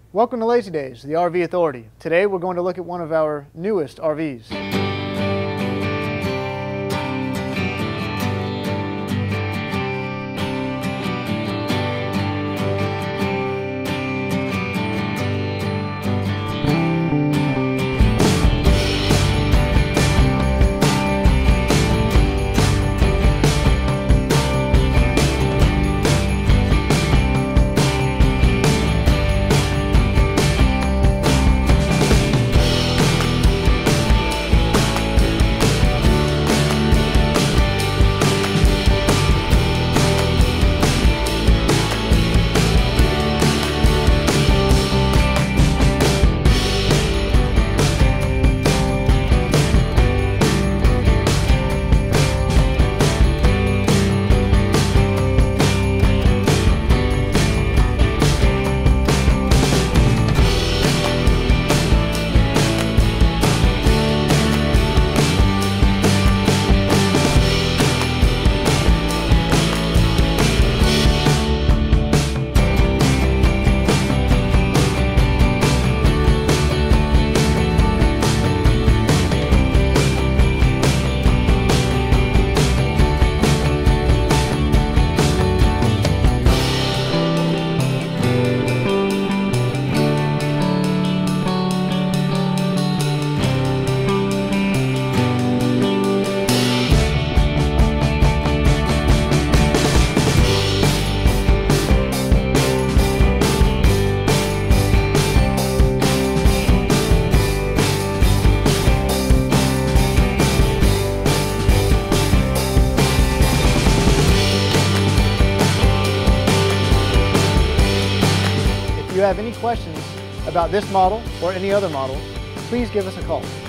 Welcome to Lazydays, the RV Authority. Today we're going to look at one of our newest RVs. If you have any questions about this model or any other models, please give us a call.